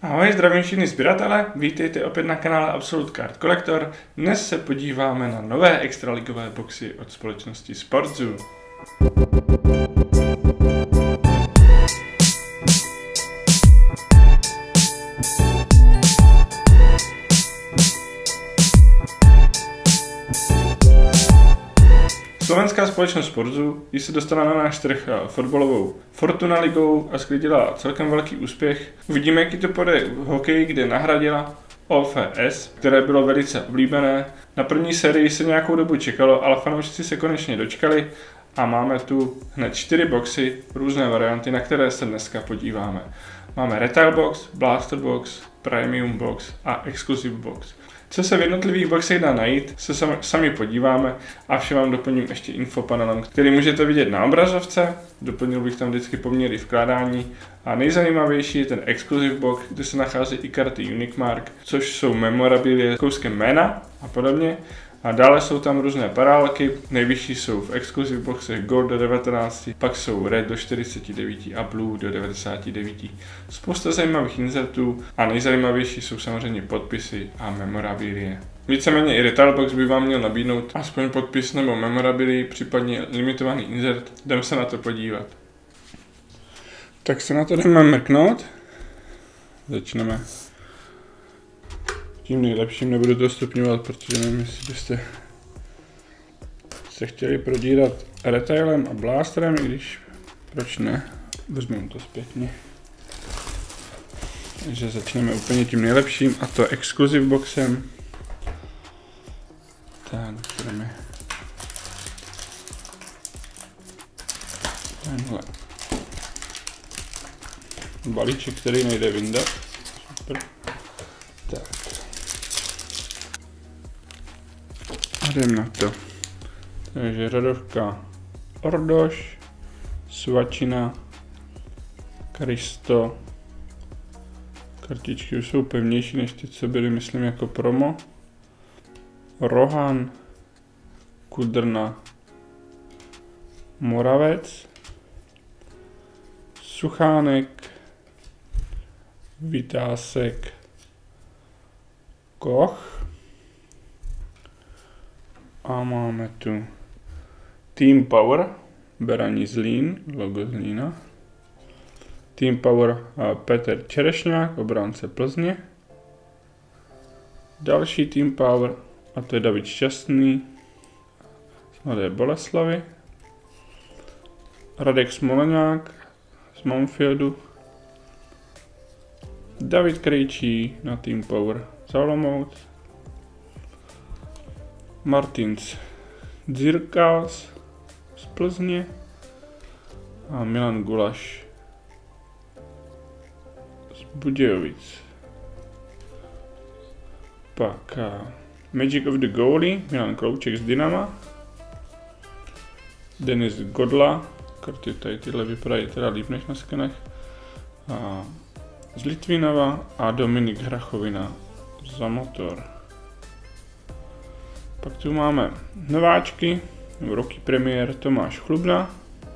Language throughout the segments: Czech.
Ahoj, zdravím všichni sběratele, vítejte opět na kanále Absolute Card Collector. Dnes se podíváme na nové extraligové boxy od společnosti Sportzoo. Slovenská společnost Sportzoo, když se dostala na náš trh fotbalovou Fortuna ligou a sklidila celkem velký úspěch. Uvidíme, jaký to půjde v hokeji, kde nahradila OFS, které bylo velice oblíbené. Na první sérii se nějakou dobu čekalo, ale fanoušci se konečně dočkali a máme tu hned 4 boxy, různé varianty, na které se dneska podíváme. Máme Retail Box, Blaster Box, Premium Box a Exclusive Box. Co se v jednotlivých boxech dá najít, se sami podíváme a vše vám doplním ještě infopanelem, který můžete vidět na obrazovce. Doplnil bych tam vždycky poměry vkládání a nejzajímavější je ten Exclusive Box, kde se nachází i karty Unique Mark, což jsou memorabilie s kouskem jména a podobně. A dále jsou tam různé parálky, nejvyšší jsou v Exclusive Boxech Gold do 19, pak jsou Red do 49 a Blue do 99. Spousta zajímavých insertů a nejzajímavější jsou samozřejmě podpisy a memorabilie. Víceméně i Retail Box by vám měl nabídnout aspoň podpis nebo memorabilii, případně limitovaný insert. Jdeme se na to podívat. Tak se na to jdeme mrknout. Začneme tím nejlepším, nebudu to stupňovat, protože nevím, jestli byste se chtěli prodírat retailem a blasterem, i když proč ne, vezmeme to zpětně. Takže začneme úplně tím nejlepším a to Exclusive Boxem. Tak, dostaneme tenhle balíček, který nejde vyndat. Super. Tak. Jdem na to. Takže řadovka Ordoš, Svačina, Kristo. Kartičky už jsou pevnější než ty, co byly, myslím, jako promo. Rohan, Kudrna, Moravec, Suchánek, Vytásek, Koch. A máme tu Team Power, Beraní Zlín, logo Zlína. Team Power Petr Čerešňák, obránce Plzně. Další Team Power, a to je David Šťastný z Mladé Boleslavy. Radek Smoleňák z Mountfieldu. David Krejčí na Team Power z Olomouc. Martins Dzirkals z Plzně a Milan Gulaš z Budějovic. Pak Magic of the Goalie, Milan Klouček z Dynama, Denis Godla, karty tady tyhle vypadají teda líp než na skenech, z Litvinova a Dominik Hrachovina za Motor. Pak tu máme nováčky, rookie premiér Tomáš Chlubna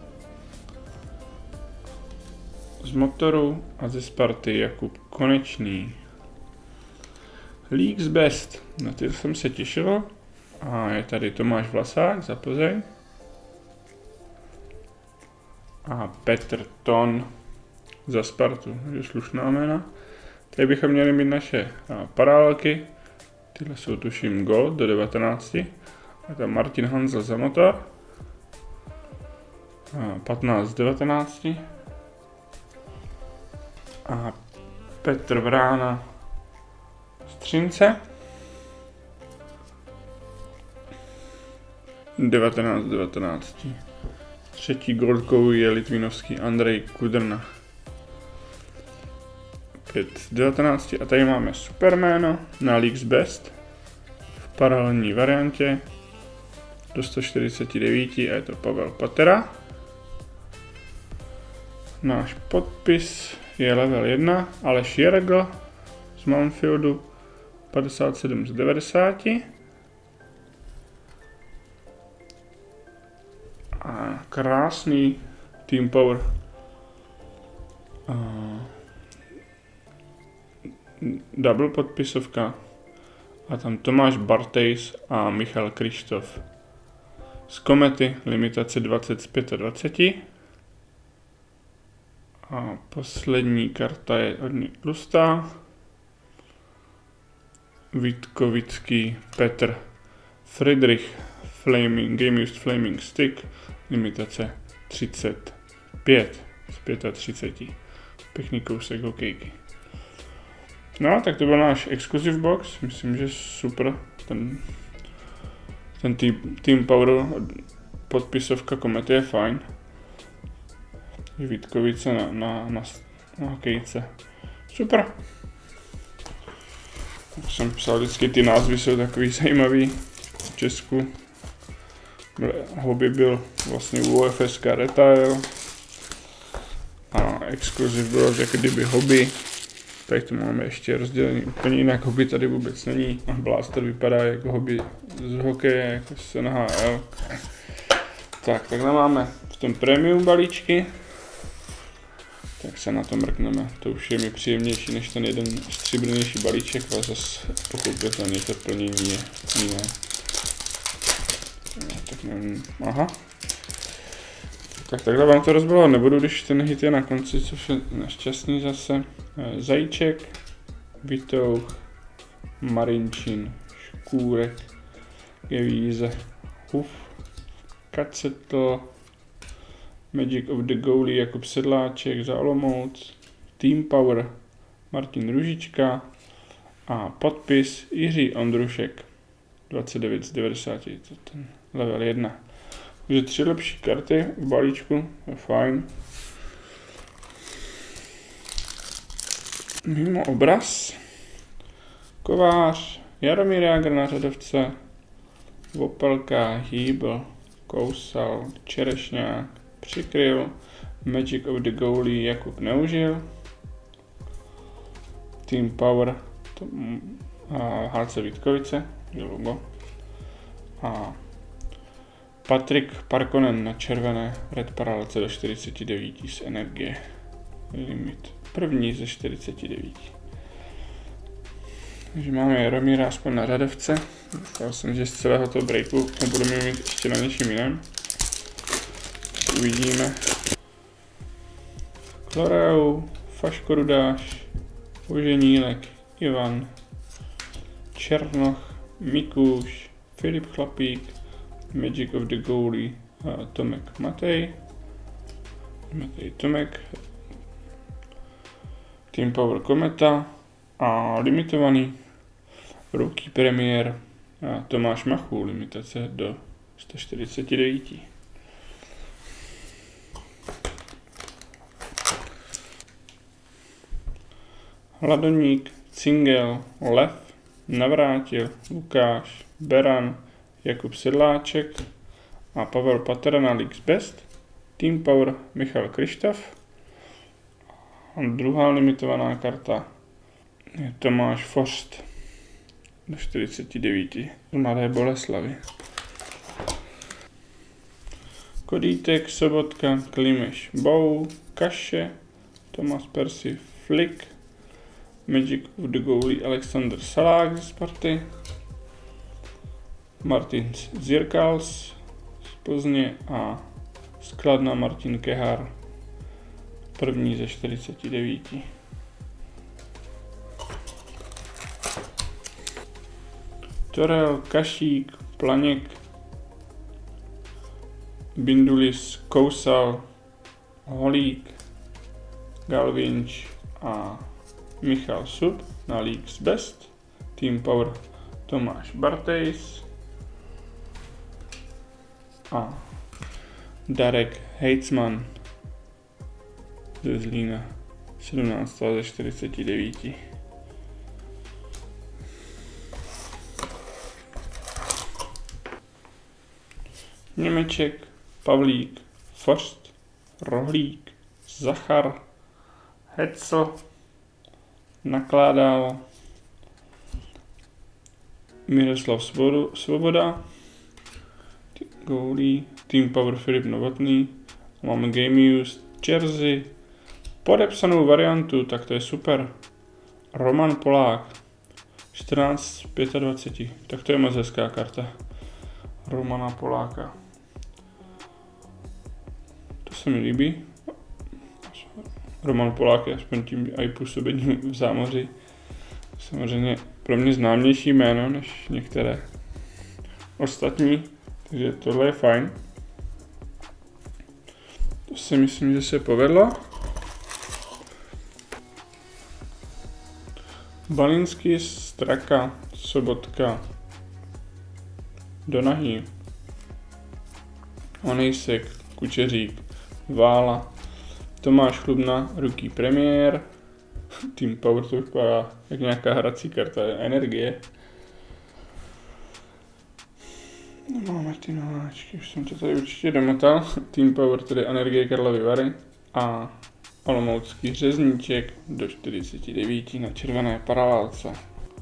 z Motoru a ze Sparty Jakub Konečný. League's Best, na ty jsem se těšil, a je tady Tomáš Vlasák za Plzeň a Petr Ton za Spartu, takže slušná jména. Tady bychom měli mít naše parálky. Tyhle jsou tuším Gold do 19. A tam Martin Hanzel za Motor. 15 z 19. A Petr Vrána z Třince. 19 z 19. Třetí goldkou je litvinovský Andrej Kudrna. 5 z 19. A tady máme Superméno na League's Best v paralelní variantě do 149 a je to Pavel Patera. Náš podpis je level 1, Aleš Jergl z Mountfieldu 57 z 90. A krásný Team Power double podpisovka. A tam Tomáš Bartejs a Michal Krištof. Z Komety limitace 20 z 25. A poslední karta je hodně tlustá. Vítkovický Petr Friedrich Game Used Flaming Stick limitace 35 z 35. Pěkný kousek hokejky. No, tak to byl náš exclusive box. Myslím, že super. Ten Team Power podpisovka Komety je fajn. Vítkovice na hokejce. Super. Jak jsem psal, vždycky ty názvy jsou takový zajímavý. V Česku hobby byl vlastně UFSK Retail. A exclusive bylo jako kdyby hobby. Tady to máme ještě rozdělený úplně jinak, hobby tady vůbec není. Blaster vypadá jako hobby z hokeje, jako z NHL. Tak, takhle máme v tom premium balíčky. Tak se na to mrkneme. To už je mi příjemnější než ten jeden stříbrnější balíček, ale zase pochopitelně to plnění je jiné. Tak nevím, aha. Tak takhle vám to rozbalovat nebudu, když ten hit je na konci, což je nešťastný zase. Zajíček, Vitouch, Marinčin, Škůrek, Gevíze, Huf, Kacetl, Magic of the Goalie Jakub Sedláček za Olomouc, Team Power Martin Ružička a podpis Jiří Ondrušek 29 z 90, to ten level 1. Takže 3 lepší karty v balíčku, je fajn. Mimo obraz, Kovář, Jaromír Jágr na řadovce, Vopelka, Hýbl, Kousal, Čerešňák, Přikryl, Magic of the Goalie Jakub Neužil, Team Power HC Vítkovice, je logo, a Patrik Parkonen na červené Red Paralace do 49 z energie. Limit první ze 49. Takže máme Jaromíra aspoň na řadovce. Doufal jsem, že z celého toho breaku nebudeme mít ještě na něčím jiném. Uvidíme. Kloreu, Faško Rudáš, Boženílek, Ivan, Černoch, Mikuš, Filip Chlapík, Magic of the Goalie, Tomek Matej, Tomek, Team Power Kometa a limitovaný Rookie Premier Tomáš Machu, limitace do 149. Hladoník, Cingel, Lev, Navrátil, Lukáš, Beran, Jakub Sedláček a Pavel Paterna League's Best, Team Power Michal Krištof a druhá limitovaná karta je Tomáš Forst do 49 z Mladé Boleslavy. Kodítek, Sobotka, Klimeš, Bou, Kaše, Tomas Percy, Flick, Magic of the Goalie Alexander Salák ze Sparty, Martin Zirkals z Plzně a Skladna Martin Kehar, první ze 49. Torel, Kašík, Planěk, Bindulis, Kousal, Holík, Galvinč a Michal Sub na League's Best, Team Power Tomáš Bartejs a Darek Hejcman ze Zlína 17 ze 49. Němeček, Pavlík, Forst, Rohlík, Zachar, Hecl, Nakládal, Miroslav Svoboda, Goalie, Team Power Filip Novotný, máme Game Used, Jersey, podepsanou variantu, tak to je super. Roman Polák. 14 z 25. Tak to je moc hezká karta. Romana Poláka. To se mi líbí. Roman Polák je aspoň tím i působením v zámoří. Samozřejmě pro mě známější jméno než některé ostatní. Takže tohle je fajn. To si myslím, že se povedlo. Balinský, Straka, Sobotka, Donahý, Onejsek, Kučeřík, Vála, Tomáš Chlubna, Rookie Premiér, Team Power, to vypadá jak nějaká hrací karta, Energie. No, máme ty nováčky, už jsem to tady určitě domotal. Team Power, tedy Energie Karlovy Vary a Olomoucký Řezníček do 49 na červené paralelce.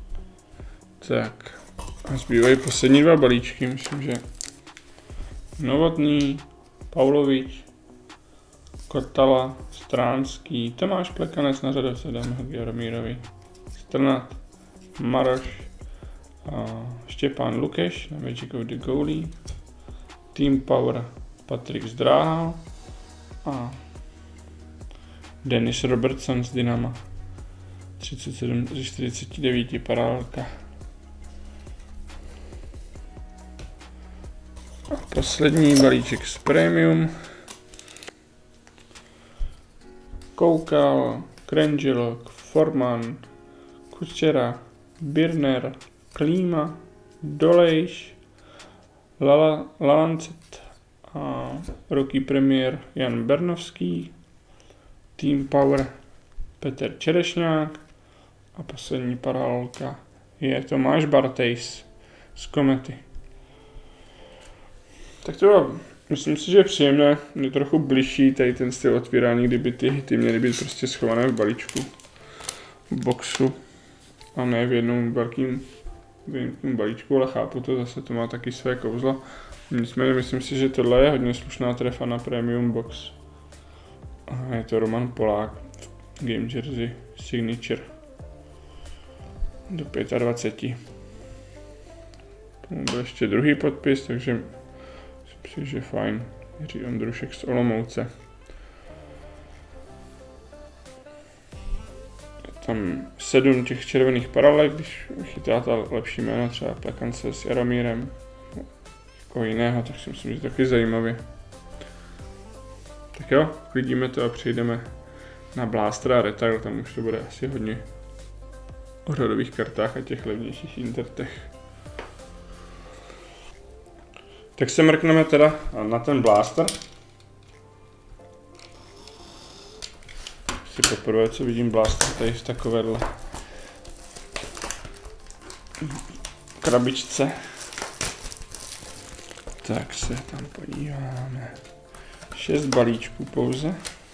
Tak, a zbývají poslední dva balíčky, myslím, že Novotný, Paulovič, Kotala, Stránský, Tomáš Plekanec na řadovce, dáme ho Jaromírovi, Strnad, Maroš, Štěpán Lukeš na Magic of the Goalie, Team Power Patrik Zdráhal a Dennis Robertson z Dynama 37 ze 49 paralelka. A poslední balíček z Premium. Koukal, Krengelok, Forman, Kučera, Birner, Klíma, Dolejš, Lalancet a Rookie Premiér Jan Bernovský, Team Power Petr Čerešňák a poslední paralelka je Tomáš Bartejs z Komety. Tak to bylo, myslím si, že je příjemné, je trochu bližší tady ten styl otvírání, kdyby ty hity měly být prostě schované v balíčku, v boxu a ne v jednom velkým balíčku, ale chápu to, zase to má taky své kouzlo. Nicméně myslím si, že tohle je hodně slušná trefa na Premium Box. A je to Roman Polák, Game Jersey Signature do 25. Tomu byl ještě druhý podpis, takže myslím si, že fajn. Jiří Ondrušek z Olomouce. Je tam 7 těch červených paralelek, když chytáte lepší jméno, třeba Plekance s Jaromírem, jako jiného, tak si myslím, že to taky zajímavě. Tak jo, klidíme to a přejdeme na Blaster a Retail, tam už to bude asi hodně o řadových kartách a těch levnějších intertech. Tak se mrkneme teda na ten Blaster. Si poprvé, co vidím Blaster tady v takovéhle krabičce. Tak se tam podíváme. 6 balíčků pouze.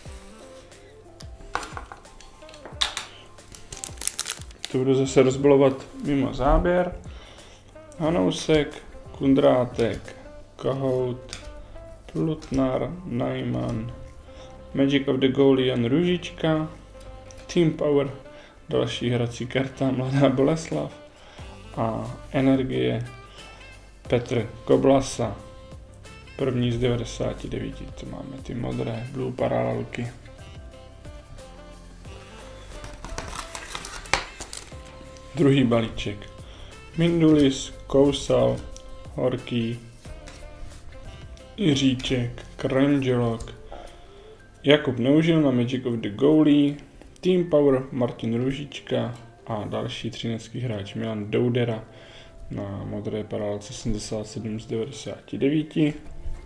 To budu zase rozbalovat mimo záběr. Hanousek, Kundrátek, Kohout, Plutnar, Najman, Magic of the Goalie Jan Růžička, Team Power, další hrací karta Mladá Boleslav a Energie Petr Koblasa. První z 99, to máme ty modré blue paralelky. Druhý balíček. Mindulis, Kousal, Horký, Jiříček, Krengelok, Jakub Neužil na Magic of the Goalie, Team Power Martin Růžička a další třinecký hráč Milan Doudera na modré paralelce 77 z 99.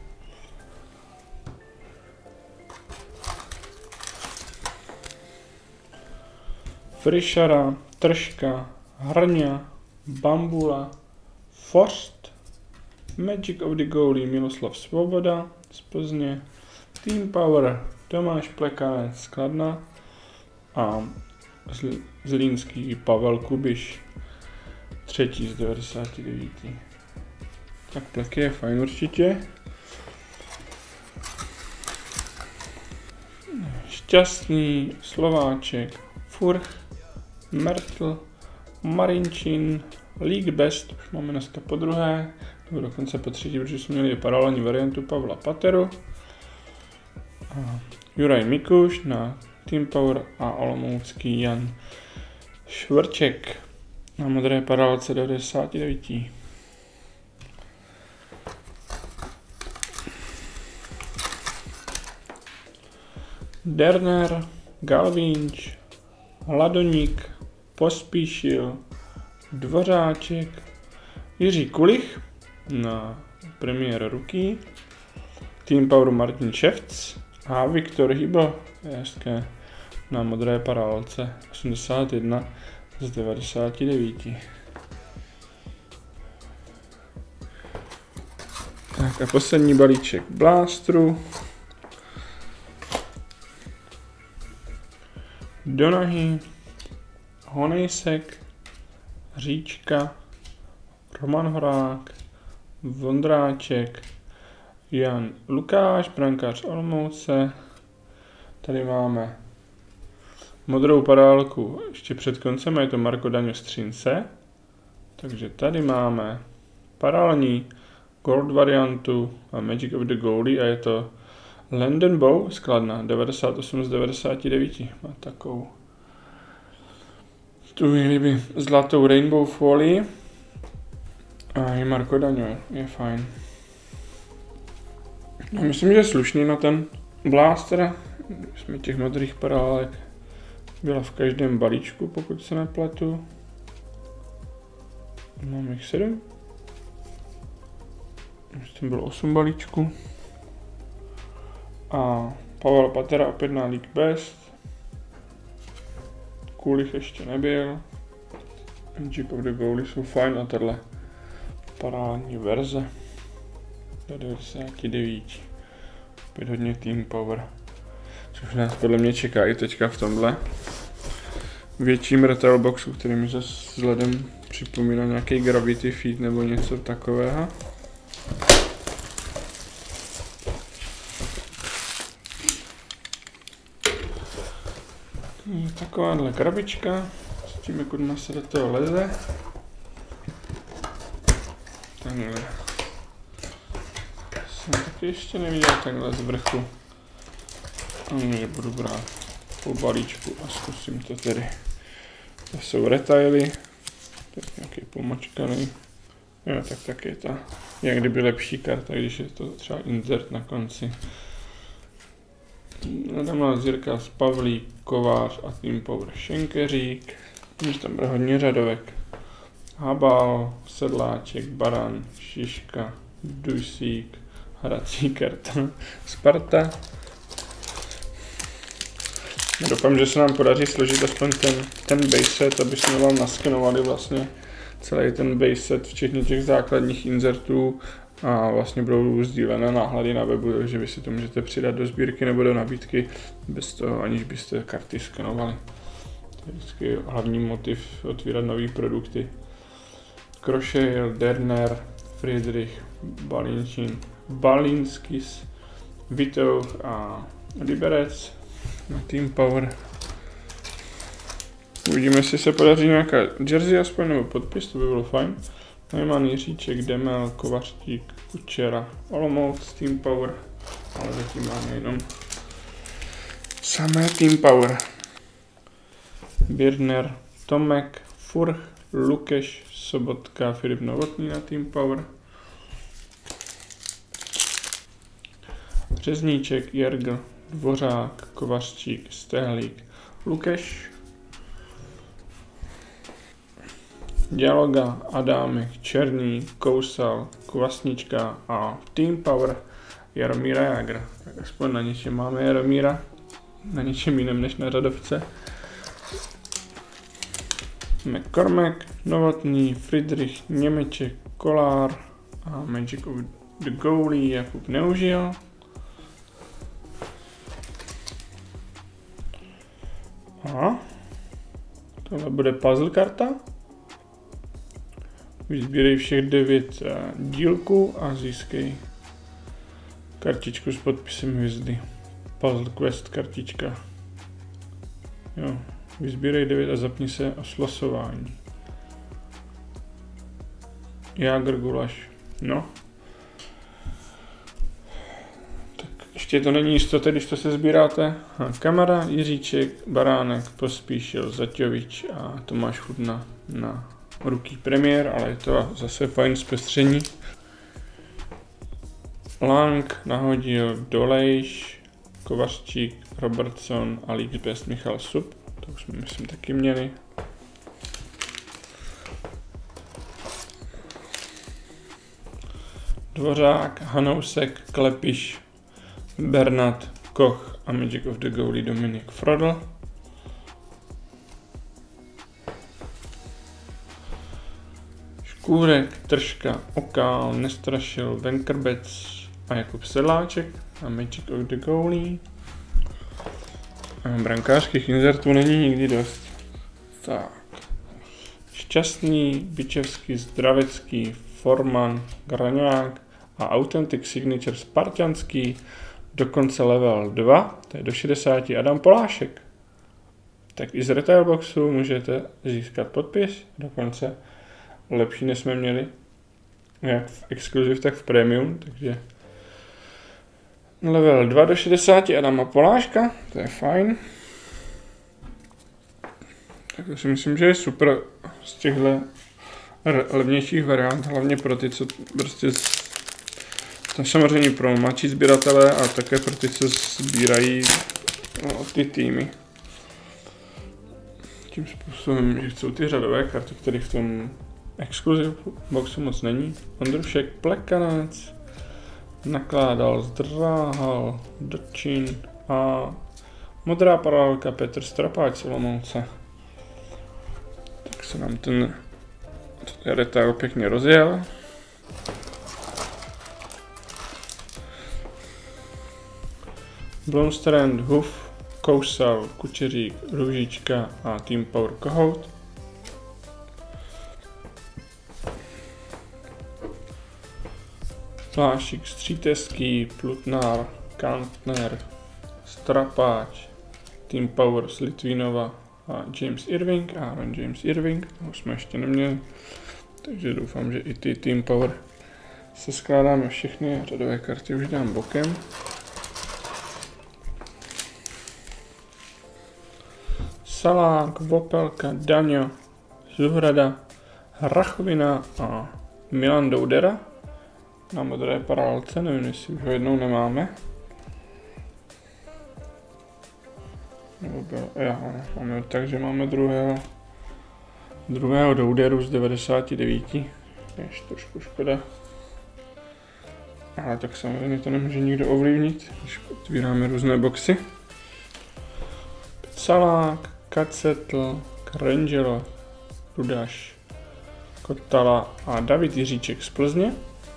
Frišara, Tržka, Hrňa, Bambula, Forst, Magic of the Goalie Miloslav Svoboda z Plzně, Team Power Tomáš Plekanec z Kladna a zlínský Pavel Kubiš, třetí z 99. Tak pleky je fajn určitě. Šťastný, Slováček, Furch, Myrtle, Marincin, League Best, už máme dneska po druhé, nebo dokonce po třetí, protože jsme měli paralelní variantu Pavla Pateru. Juraj Mikuš na Team Power a olomoucký Jan Švrček na modré paralelce 99. Derner, Galvinč, Hladoník, Pospíšil, Dvořáček, Jiří Kulich na premiér ruky, Team Power Martin Ševc a Viktor Hybl, hezké, na modré paralelce 81 z 99. Tak a poslední balíček Blástru. Donahy, Honejsek, Říčka, Roman Horák, Vondráček, Jan Lukáš, brankář Olomouce. Tady máme modrou parálku ještě před koncem, je to Marko Daňo Střince. Takže tady máme paralelní gold variantu a Magic of the Goalie a je to Landon Bow z Kladna, 98 z 99. Má takovou tu líbí zlatou rainbow folii a i Marko Daňo, je fajn. No, myslím, že je slušný na ten Blaster. Jsme těch modrých parálek byla v každém balíčku, pokud se nepletu. Mám jich 7. Myslím, bylo 8 balíčků. A Pavel Patera opět na League Best. Kulich ještě nebyl. Magic of the Goalie jsou fajn a tahle parádní verze. 99. Opět hodně Team Power. Což nás podle mě čeká i teďka v tomhle větším retail boxu, který mi zase vzhledem připomíná nějaký Gravity Feed nebo něco takového. Takováhle krabička, s tím kudma se do toho leze. Takhle. Jsem taky ještě neviděl takhle z vrchu. A budu brát po balíčku a zkusím to tedy. To jsou retaily, to je nějaký pomačkaný. Jo, tak je ta, jak kdyby lepší karta, když je to třeba insert na konci. Adamla Zirka z Pavlík, Kovář a Team Power Šenkeřík. Když tam bude hodně řadovek. Habal, Sedláček, Baran, Šiška, Dusík, hrací karta, Sparta. Doufám, že se nám podaří složit aspoň ten base set, aby jsme vám naskenovali vlastně celý ten base set, včetně těch základních insertů a vlastně budou sdílené náhledy na webu, takže vy si to můžete přidat do sbírky nebo do nabídky bez toho, aniž byste karty skenovali. To je vždycky hlavní motiv otvírat nové produkty. Krošejl, Derner, Friedrich, Balinčin, Balinskis, Vitouch a Liberec na Team Power. Uvidíme, jestli se podaří nějaká jersey aspoň nebo podpis, to by bylo fajn. Nejman Jiříček, Demel, Kovařtík, Kučera, Olomouc, Team Power, ale zatím máme jenom samé Team Power. Birner, Tomek, Furch, Lukeš, Sobotka, Filip Novotný na Team Power. Řezníček, Jergl, Dvořák, Kovařčík, Stehlík, Lukeš. Dialoga, Adámek, Černý, Kousal, Kvasnička a Team Power Jaromíra Jágra. Tak aspoň na něčem máme Jaromíra, na něčem jiném než na řadovce. McCormack, Novotný, Friedrich, Němeček, Kolár a Magic of the Goalie Jakub Neužil. Aha, tohle bude puzzle karta. Vyzbírej všech 9 dílků a získej kartičku s podpisem hvězdy. Puzzle Quest kartička. Jo, Vyzbírej 9 a zapni se o slosování. Jágr Gulaš. No. Tak ještě to není jistota, když to se sbíráte. Kamara, Jiříček, Baránek, Pospíšil, Zaťovič a Tomáš Chudna na Rookie Premier, ale je to zase fajn zpestření. Lang nahodil Dolejš, Kovařčík, Robertson a League Best Michal Sub. To už jsme myslím taky měli. Dvořák, Hanousek, Klepiš, Bernat, Koch a Magic of the Goalie Dominik Frodl. Škůrek, Tržka, Okál, Nestrašil, Venkrbec a Jakub Sedláček a Magic of the Goalie. Brankářských inzertů není nikdy dost. Tak. Šťastný, Bičevský, Zdravecký, Forman, Graňák a Authentic Signature Spartanský, dokonce level 2, to je do 60, Adam Polášek. Tak i z retail boxu můžete získat podpis, dokonce lepší než jsme měli, jak v Exclusive, tak v Premium, takže level 2 do 60 Adama Poláška, to je fajn. Tak to si myslím, že je super z těchto levnějších variant, hlavně pro ty, co prostě to samozřejmě pro mladší sběratele a také pro ty, co sbírají ty týmy. Tím způsobem, že chcou ty řadové karty, které v tom Exclusive boxu moc není. Ondrušek, Plekanec, Nakládal, Zdráhal, Dočin a modrá paralelka Petr Strapáč Olomouce. Tak se nám ten retail pěkně rozjel. Blomstrand, Huf, Kousal, Kučeřík, Růžička a Team Power Kohout. Plášik, Stříteský, Plutnár, Kantner, Strapáč, Team Power z Litvínova a James Irving, Aaron James Irving, toho jsme ještě neměli, takže doufám, že i ty Team Power se skládáme všechny, řadové karty už dám bokem. Salák, Vopelka, Daňo, Zuhrada, Hrachovina a Milan Doudera. Na modré paralelce, nevím, jestli už ho jednou nemáme. Nebo bylo, máme, takže máme druhého Douderu z 99. Je trošku škoda. Ale tak samozřejmě to nemůže nikdo ovlivnit, když otvíráme různé boxy. Salák, Kacetl, Krangelo, Rudaš, Kotala a David Jiříček z Plzně.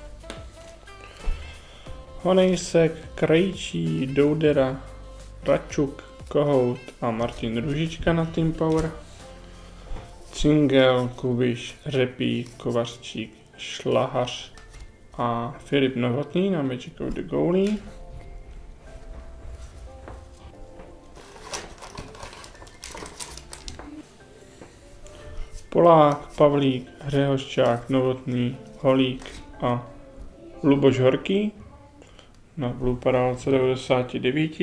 Honejsek, Krejčí, Doudera, Račuk, Kohout a Martin Růžička na Team Power. Cingel, Kubiš, Řepí, Kovařčík, Šlahař a Filip Novotný na Magic of the Goalie. Polák, Pavlík, Hřehoščák, Novotný, Holík a Luboš Horký na Blue paralelce 99.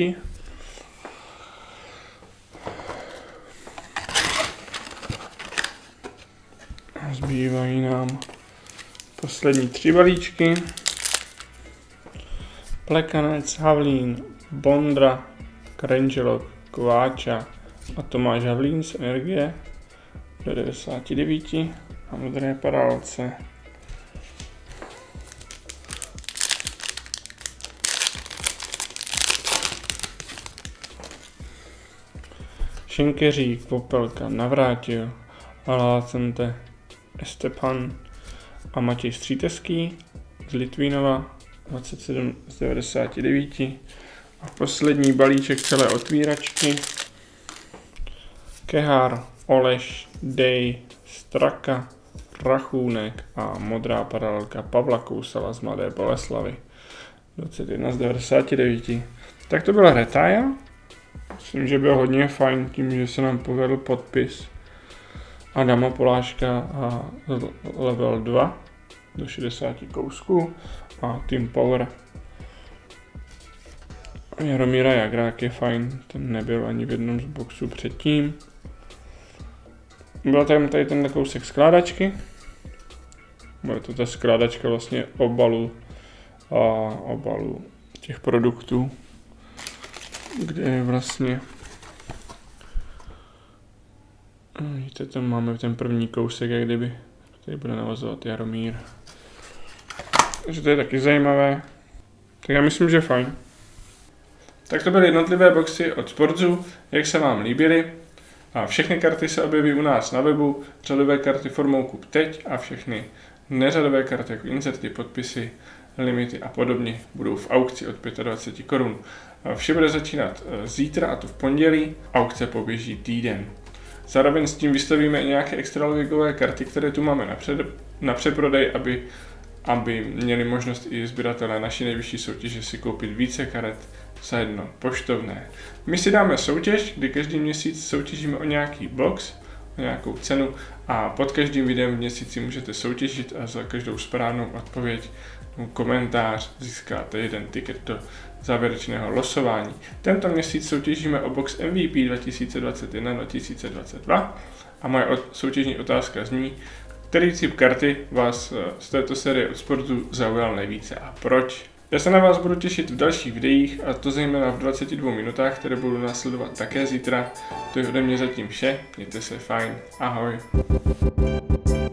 Zbývají nám poslední 3 balíčky. Plekanec, Havlín, Bondra, Krangelo, Kváča a Tomáš Havlín z Energie do 99 a modré paralelce. Šenkeřík, Popelka, Navrátil, Alácente, Estepan a Matěj Stříteský z Litvínova 27 z 99 a poslední balíček celé otvíračky. Kehár, Oleš, Dej, Straka, Rachůnek a modrá paralelka Pavla Kousala z Mladé Boleslavy 21 z 99. Tak to byla retail. Myslím, že byl hodně fajn tím, že se nám povedl podpis Adama Poláška a level 2 do 60 kousků a Team Power. Jaromíra Jagrák je fajn, ten nebyl ani v jednom z boxů předtím. Byla tady tenhle kousek skládačky. Bude to ta skládačka vlastně obalu těch produktů, kde je vlastně, vidíte, tam máme ten první kousek, jak kdyby, tady bude navazovat Jaromír. Takže to je taky zajímavé. Tak já myslím, že fajn. Tak to byly jednotlivé boxy od Sportzu, jak se vám líbily. A všechny karty se objeví u nás na webu, řadové karty formou kup teď a všechny neřadové karty jako inserty, podpisy, limity a podobně budou v aukci od 25 korun. Vše bude začínat zítra, a to v pondělí, aukce poběží týden. Zároveň s tím vystavíme i nějaké extraligové karty, které tu máme na předprodej, aby měli možnost i sběratelé naší nejvyšší soutěže si koupit více karet za jedno poštovné. My si dáme soutěž, kdy každý měsíc soutěžíme o nějaký box, o nějakou cenu a pod každým videem v měsíci můžete soutěžit a za každou správnou odpověď komentář získáte jeden tiket do závěrečného losování. Tento měsíc soutěžíme o box MVP 2021-2022 a moje soutěžní otázka zní, který typ karty vás z této série od Sportzu zaujal nejvíce a proč? Já se na vás budu těšit v dalších videích, a to zejména v 22 minutách, které budou následovat také zítra. To je ode mě zatím vše, mějte se fajn, ahoj.